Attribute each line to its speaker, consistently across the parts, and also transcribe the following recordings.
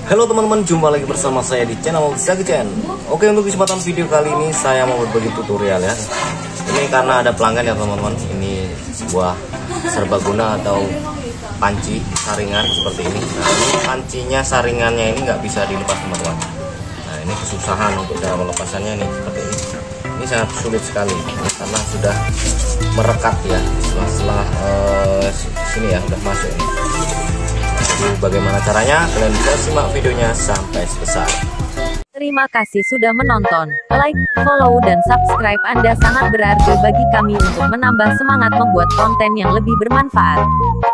Speaker 1: Halo teman-teman, jumpa lagi bersama saya di channel Zaki-chan. Oke, untuk kesempatan video kali ini saya mau berbagi tutorial ya. Ini karena ada pelanggan ya teman-teman. Ini sebuah serbaguna atau panci saringan seperti ini. Nah, ini pancinya saringannya ini nggak bisa dilepas teman-teman. Nah, ini kesusahan untuk cara melepasannya nih seperti ini. Ini sangat sulit sekali karena sudah merekat ya setelah sini ya udah masuk ini. Bagaimana caranya? Kalian bisa simak videonya sampai selesai.
Speaker 2: Terima kasih sudah menonton. Like, follow, dan subscribe Anda sangat berarti bagi kami untuk menambah semangat membuat konten yang lebih bermanfaat.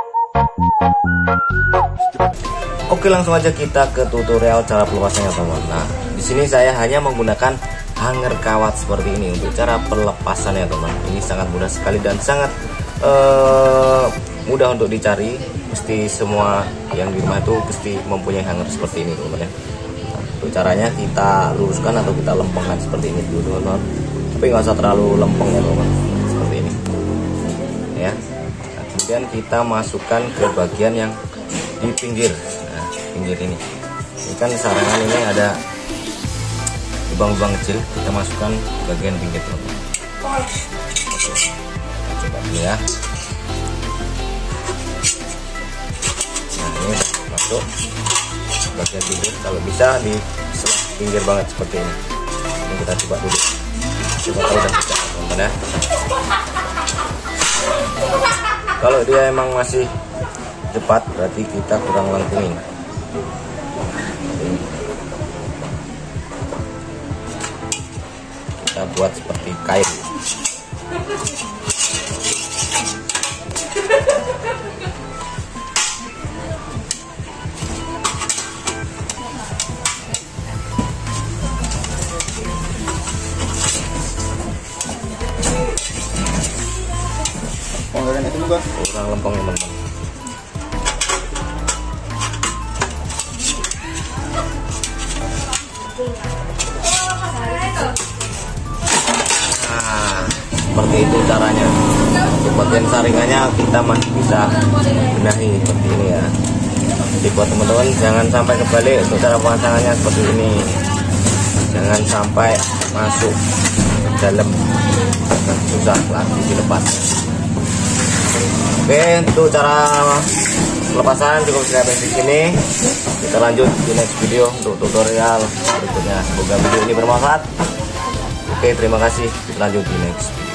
Speaker 1: Oke, langsung aja kita ke tutorial cara pelepasannya teman-teman. Nah, di sini saya hanya menggunakan hanger kawat seperti ini untuk cara pelepasannya teman. Ini sangat mudah sekali dan sangat mudah untuk dicari. Pasti semua yang di rumah itu pasti mempunyai hanger seperti ini teman-teman ya. Nah, untuk caranya kita luruskan atau kita lempengkan seperti ini dulu teman-teman. Tapi nggak usah terlalu lempeng ya teman-teman, seperti ini ya. Nah, kemudian kita masukkan ke bagian yang di pinggir. Nah, pinggir ini kan sarangan ini ada lubang-lubang kecil, kita masukkan bagian pinggir teman-teman. Oke, kita coba dulu ya. Ini masuk bagian pinggir, kalau bisa di sebelah pinggir banget seperti ini. Ini kita coba dulu, coba tahu udah bisa teman-teman ya. Kalau dia emang masih cepat berarti kita kurang lengkungin. Kita buat seperti kain. Kurang lempeng ya teman-teman. Nah, seperti itu caranya. Untuk bagian saringannya kita masih bisa benahi seperti ini ya. Jadi buat teman-teman jangan sampai kebalik untuk cara pemasangannya seperti ini. Jangan sampai masuk ke dalam, susah lagi dilepas. Oke, untuk cara pelepasan cukup sampai di sini. Kita lanjut di next video untuk tutorial berikutnya. Semoga video ini bermanfaat. Oke, terima kasih. Kita lanjut di next video.